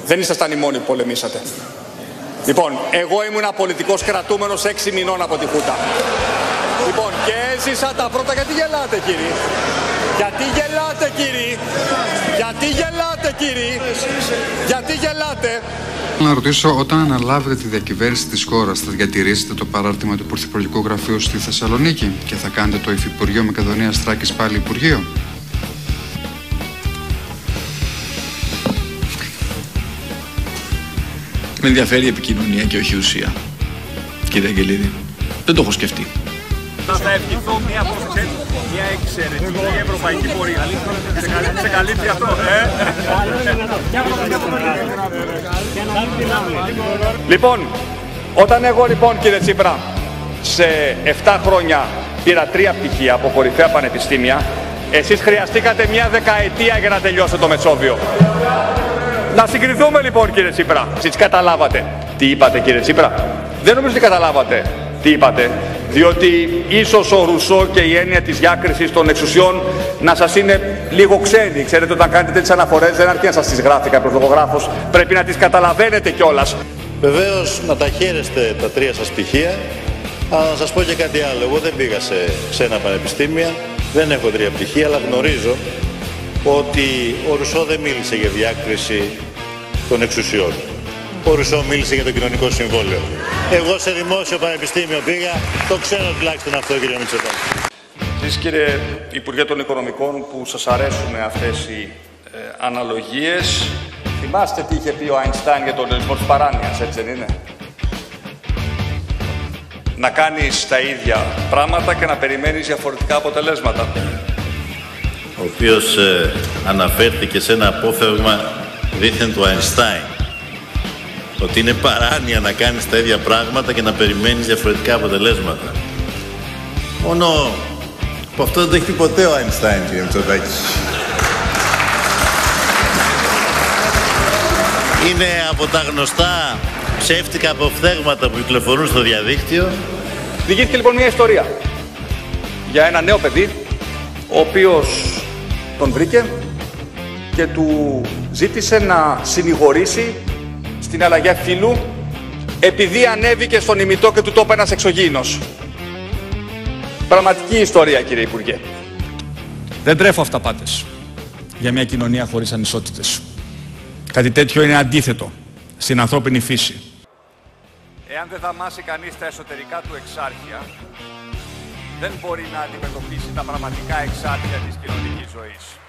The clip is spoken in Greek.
Δεν ήσασταν οι μόνοι που πολεμήσατε. Λοιπόν, εγώ ήμουν πολιτικός κρατούμενος 6 μηνών από τη Χούντα. Λοιπόν, και έζησα τα πρώτα. Γιατί γελάτε, κύριοι? Γιατί γελάτε, κύριοι? Γιατί γελάτε, κύριοι? Γιατί γελάτε? Να ρωτήσω, όταν αναλάβετε τη διακυβέρνηση της χώρας, θα διατηρήσετε το παράρτημα του Πρωθυπουργικού Γραφείου στη Θεσσαλονίκη και θα κάνετε το Υφυπουργείο Μακεδονίας Θράκης πάλι Υπουργείο? Με ενδιαφέρει η επικοινωνία και όχι η ουσία, κύριε Αγγελίδη. Δεν το έχω σκεφτεί. Θα ευχηθώ μια εξαιρετική ευρωπαϊκή πορεία. Σε καλύπτει αυτό, Λοιπόν, όταν εγώ λοιπόν, κύριε Τσίπρα, σε 7 χρόνια πήρα 3 πτυχία από κορυφαία πανεπιστήμια, εσείς χρειαστήκατε μια δεκαετία για να τελειώσετε το Μεσόβιο. Να συγκριθούμε λοιπόν, κύριε Τσίπρα. Εσείς καταλάβατε τι είπατε, κύριε Τσίπρα? Δεν νομίζω ότι καταλάβατε τι είπατε, διότι ίσως ο Ρουσό και η έννοια της διάκρισης των εξουσιών να σας είναι λίγο ξένη. Ξέρετε, όταν κάνετε τέτοιες αναφορές δεν αρκεί να σας τις γράφει κάποιος λογογράφος, πρέπει να τις καταλαβαίνετε κιόλας. Βεβαίως να τα χαίρεστε τα 3 σας πτυχία, αλλά να σας πω και κάτι άλλο. Εγώ δεν πήγα σε ξένα πανεπιστήμια, δεν έχω 3 πτυχία, αλλά γνωρίζω ότι ο Ρουσό δεν μίλησε για διάκριση των εξουσιών. Ο Ρουσό μίλησε για το κοινωνικό συμβόλαιο. Εγώ σε δημόσιο πανεπιστήμιο πήγα, το ξέρω τουλάχιστον αυτό, κύριε Μητσοτάκη. Εσείς, κύριε Υπουργέ των Οικονομικών, που σας αρέσουν αυτές οι αναλογίες, θυμάστε τι είχε πει ο Αϊνστάιν για τον ορισμό της παράνοιας, έτσι δεν είναι? Να κάνεις τα ίδια πράγματα και να περιμένεις διαφορετικά αποτελέσματα. Ο οποίος αναφέρθηκε σε ένα απόφευγμα δήθεν του Αϊνστάιν, ότι είναι παράνοια να κάνεις τα ίδια πράγματα και να περιμένεις διαφορετικά αποτελέσματα. Μόνο που αυτό δεν το έχει πει ποτέ ο Αϊνστάιν, κύριε Μητσοτάκη. Είναι από τα γνωστά ψεύτικα αποφθέγματα που κυκλοφορούν στο διαδίκτυο. Διηγήθηκε λοιπόν μια ιστορία για ένα νέο παιδί, ο οποίος τον βρήκε και του ζήτησε να συνηγορήσει στην αλλαγή φύλου επειδή ανέβηκε στον ημιτό και του το είπε ένας εξωγήινος. Πραγματική ιστορία, κύριε Υπουργέ. Δεν τρέφω αυταπάτες για μια κοινωνία χωρίς ανισότητες. Κάτι τέτοιο είναι αντίθετο στην ανθρώπινη φύση. Εάν δεν δαμάσει κανείς τα εσωτερικά του εξάρχεια, δεν μπορεί να αντιμετωπίσει τα πραγματικά εξάρχεια της κοινωνικής ζωής.